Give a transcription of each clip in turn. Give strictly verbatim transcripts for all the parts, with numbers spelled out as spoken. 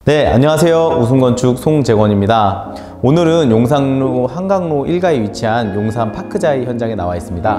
네, 안녕하세요. 우승건축 송재권입니다. 오늘은 용산로 한강로 일 가에 위치한 용산 파크자이 현장에 나와 있습니다.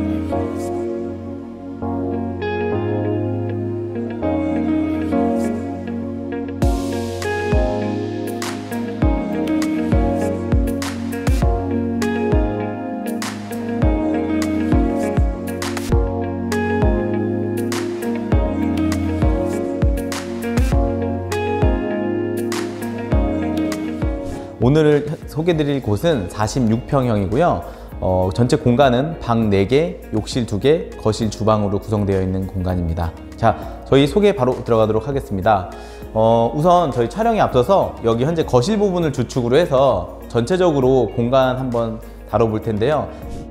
오늘 소개드릴 곳은 사십육 평형이고요. 어, 전체 공간은 방 네 개, 욕실 두 개, 거실, 주방으로 구성되어 있는 공간입니다. 자, 저희 소개 바로 들어가도록 하겠습니다. 어, 우선 저희 촬영에 앞서서 여기 현재 거실 부분을 주축으로 해서 전체적으로 공간 한번 다뤄볼 텐데요.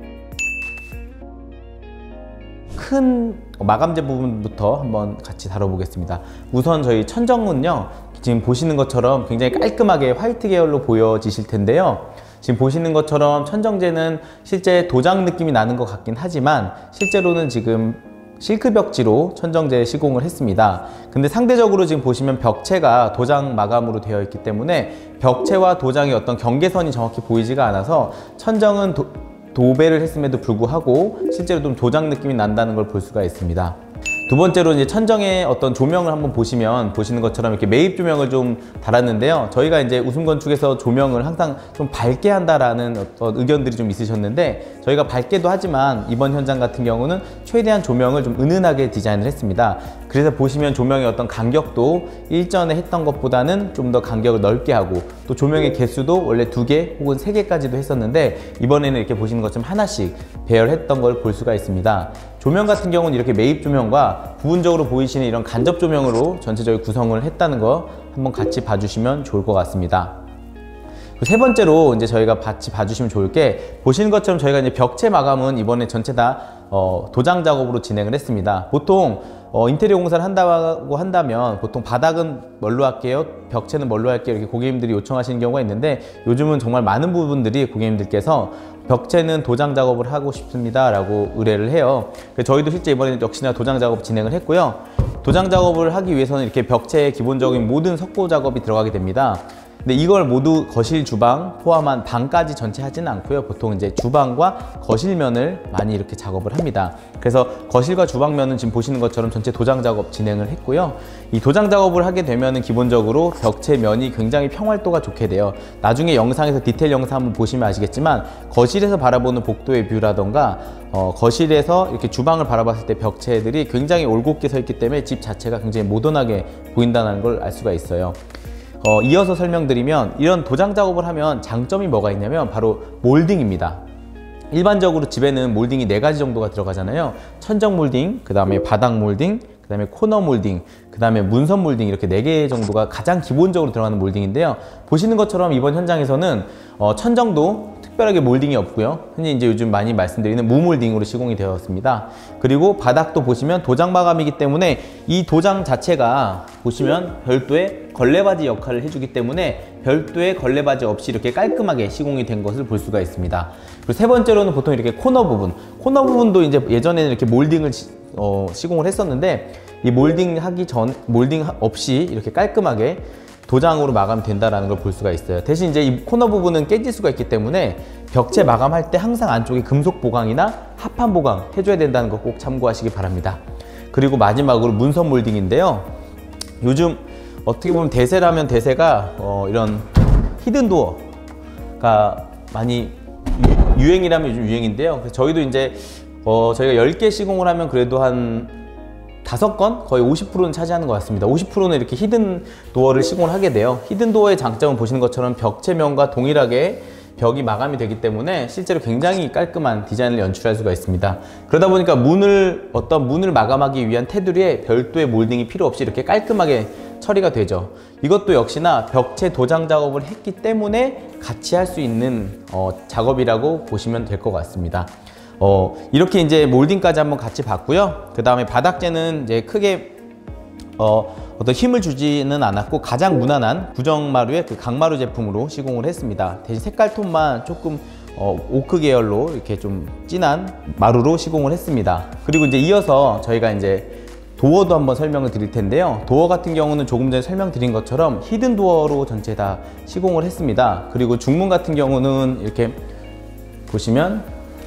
큰 마감재 부분부터 한번 같이 다뤄보겠습니다. 우선 저희 천정은요, 지금 보시는 것처럼 굉장히 깔끔하게 화이트 계열로 보여지실 텐데요. 지금 보시는 것처럼 천정재는 실제 도장 느낌이 나는 것 같긴 하지만 실제로는 지금 실크 벽지로 천정재 시공을 했습니다. 근데 상대적으로 지금 보시면 벽체가 도장 마감으로 되어 있기 때문에 벽체와 도장의 어떤 경계선이 정확히 보이지가 않아서 천정은 도, 도배를 했음에도 불구하고 실제로 좀 도장 느낌이 난다는 걸 볼 수가 있습니다. 두 번째로 이제 천정의 어떤 조명을 한번 보시면 보시는 것처럼 이렇게 매입 조명을 좀 달았는데요. 저희가 이제 우승건축에서 조명을 항상 좀 밝게 한다라는 어떤 의견들이 좀 있으셨는데 저희가 밝게도 하지만 이번 현장 같은 경우는 최대한 조명을 좀 은은하게 디자인을 했습니다. 그래서 보시면 조명의 어떤 간격도 일전에 했던 것보다는 좀 더 간격을 넓게 하고 또 조명의 개수도 원래 두 개 혹은 세 개까지도 했었는데 이번에는 이렇게 보시는 것처럼 하나씩 배열했던 걸 볼 수가 있습니다. 조명 같은 경우는 이렇게 매입 조명과 부분적으로 보이시는 이런 간접 조명으로 전체적으로 구성을 했다는 거 한번 같이 봐주시면 좋을 것 같습니다. 세 번째로 이제 저희가 같이 봐주시면 좋을 게 보시는 것처럼 저희가 이제 벽체 마감은 이번에 전체 다 어, 도장 작업으로 진행을 했습니다. 보통 어, 인테리어 공사를 한다고 한다면 보통 바닥은 뭘로 할게요? 벽체는 뭘로 할게요? 이렇게 고객님들이 요청하시는 경우가 있는데 요즘은 정말 많은 부분들이 고객님들께서 벽체는 도장 작업을 하고 싶습니다 라고 의뢰를 해요. 그래서 저희도 실제 이번에 역시나 도장 작업 진행을 했고요. 도장 작업을 하기 위해서는 이렇게 벽체의 기본적인 모든 석고 작업이 들어가게 됩니다. 근데 이걸 모두 거실, 주방 포함한 방까지 전체 하지는 않고요. 보통 이제 주방과 거실면을 많이 이렇게 작업을 합니다. 그래서 거실과 주방면은 지금 보시는 것처럼 전체 도장 작업 진행을 했고요. 이 도장 작업을 하게 되면은 기본적으로 벽체 면이 굉장히 평활도가 좋게 돼요. 나중에 영상에서 디테일 영상 한번 보시면 아시겠지만 거실에서 바라보는 복도의 뷰라던가 어, 거실에서 이렇게 주방을 바라봤을 때 벽체들이 굉장히 올곧게 서 있기 때문에 집 자체가 굉장히 모던하게 보인다는 걸 알 수가 있어요. 어, 이어서 설명드리면 이런 도장 작업을 하면 장점이 뭐가 있냐면 바로 몰딩입니다. 일반적으로 집에는 몰딩이 네 가지 정도가 들어가잖아요. 천정 몰딩, 그 다음에 바닥 몰딩, 그 다음에 코너 몰딩, 그 다음에 문선 몰딩 이렇게 네 개 정도가 가장 기본적으로 들어가는 몰딩인데요. 보시는 것처럼 이번 현장에서는 어, 천정도 특별하게 몰딩이 없고요. 흔히 이제 요즘 많이 말씀드리는 무몰딩으로 시공이 되었습니다. 그리고 바닥도 보시면 도장 마감이기 때문에 이 도장 자체가 보시면 별도의 걸레바지 역할을 해주기 때문에 별도의 걸레바지 없이 이렇게 깔끔하게 시공이 된 것을 볼 수가 있습니다. 그리고 세 번째로는 보통 이렇게 코너 부분, 코너 부분도 이제 예전에는 이렇게 몰딩을 시, 어, 시공을 했었는데 이 몰딩 하기 전, 몰딩 없이 이렇게 깔끔하게 도장으로 마감된다는 걸 볼 수가 있어요. 대신 이제 이 코너 부분은 깨질 수가 있기 때문에 벽체 마감할 때 항상 안쪽에 금속 보강이나 합판 보강 해줘야 된다는 거 꼭 참고하시기 바랍니다. 그리고 마지막으로 문선 몰딩인데요. 요즘 어떻게 보면 대세라면 대세가 어, 이런 히든 도어가 많이 유행이라면 요즘 유행인데요. 그래서 저희도 이제 어, 저희가 열 개 시공을 하면 그래도 한 다섯 건? 거의 오십 퍼센트는 차지하는 것 같습니다. 오십 퍼센트는 이렇게 히든 도어를 시공을 하게 돼요. 히든 도어의 장점은 보시는 것처럼 벽체면과 동일하게 벽이 마감이 되기 때문에 실제로 굉장히 깔끔한 디자인을 연출할 수가 있습니다. 그러다 보니까 문을 어떤 문을 마감하기 위한 테두리에 별도의 몰딩이 필요 없이 이렇게 깔끔하게 처리가 되죠. 이것도 역시나 벽체 도장 작업을 했기 때문에 같이 할 수 있는 어, 작업이라고 보시면 될 것 같습니다. 어, 이렇게 이제 몰딩까지 한번 같이 봤고요. 그 다음에 바닥재는 이제 크게 어, 어떤 힘을 주지는 않았고 가장 무난한 구정마루의 그 강마루 제품으로 시공을 했습니다. 대신 색깔 톤만 조금 어, 오크 계열로 이렇게 좀 진한 마루로 시공을 했습니다. 그리고 이제 이어서 저희가 이제 도어도 한번 설명을 드릴 텐데요. 도어 같은 경우는 조금 전에 설명드린 것처럼 히든 도어로 전체 다 시공을 했습니다. 그리고 중문 같은 경우는 이렇게 보시면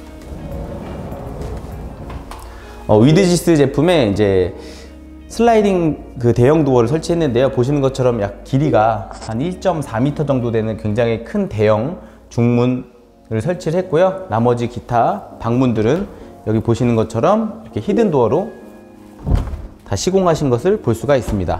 어, 위드지스 제품에 이제 슬라이딩 그 대형 도어를 설치했는데요. 보시는 것처럼 약 길이가 한 일 점 사 미터 정도 되는 굉장히 큰 대형 중문을 설치를 했고요. 나머지 기타 방문들은 여기 보시는 것처럼 이렇게 히든 도어로 다 시공하신 것을 볼 수가 있습니다.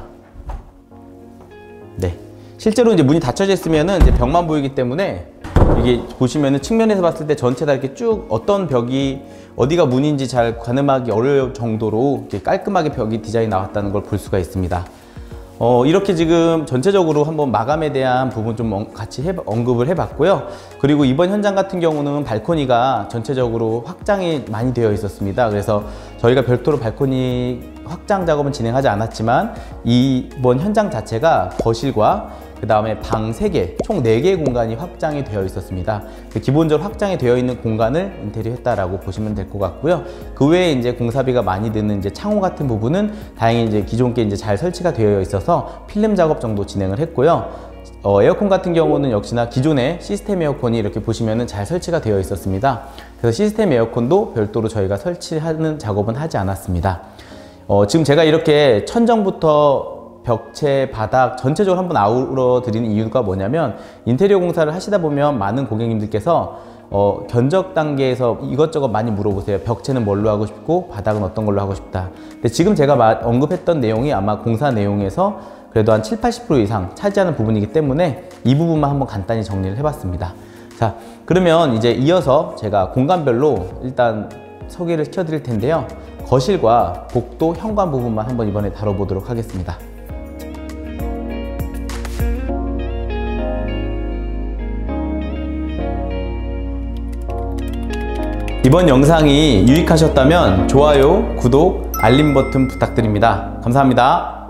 네, 실제로 이제 문이 닫혀져 있으면은 이제 벽만 보이기 때문에 이게 보시면은 측면에서 봤을 때 전체 다 이렇게 쭉 어떤 벽이 어디가 문인지 잘 가늠하기 어려울 정도로 이렇게 깔끔하게 벽이 디자인이 나왔다는 걸 볼 수가 있습니다. 어, 이렇게 지금 전체적으로 한번 마감에 대한 부분 좀 같이 해, 언급을 해봤고요. 그리고 이번 현장 같은 경우는 발코니가 전체적으로 확장이 많이 되어 있었습니다. 그래서 저희가 별도로 발코니 확장 작업은 진행하지 않았지만 이번 현장 자체가 거실과 그 다음에 방 세 개, 총 네 개의 공간이 확장이 되어 있었습니다. 기본적으로 확장이 되어 있는 공간을 인테리어 했다라고 보시면 될 것 같고요. 그 외에 이제 공사비가 많이 드는 이제 창호 같은 부분은 다행히 이제 기존 게 이제 잘 설치가 되어 있어서 필름 작업 정도 진행을 했고요. 어, 에어컨 같은 경우는 역시나 기존의 시스템 에어컨이 이렇게 보시면은 잘 설치가 되어 있었습니다. 그래서 시스템 에어컨도 별도로 저희가 설치하는 작업은 하지 않았습니다. 어, 지금 제가 이렇게 천정부터 벽체, 바닥 전체적으로 한번 아우러 드리는 이유가 뭐냐면 인테리어 공사를 하시다 보면 많은 고객님들께서 어, 견적 단계에서 이것저것 많이 물어보세요. 벽체는 뭘로 하고 싶고 바닥은 어떤 걸로 하고 싶다. 근데 지금 제가 마, 언급했던 내용이 아마 공사 내용에서 그래도 한 칠, 팔십 퍼센트 이상 차지하는 부분이기 때문에 이 부분만 한번 간단히 정리를 해봤습니다. 자, 그러면 이제 이어서 제가 공간별로 일단 소개를 시켜드릴 텐데요. 거실과 복도, 현관 부분만 한번 이번에 다뤄보도록 하겠습니다. 이번 영상이 유익하셨다면 좋아요, 구독, 알림 버튼 부탁드립니다. 감사합니다.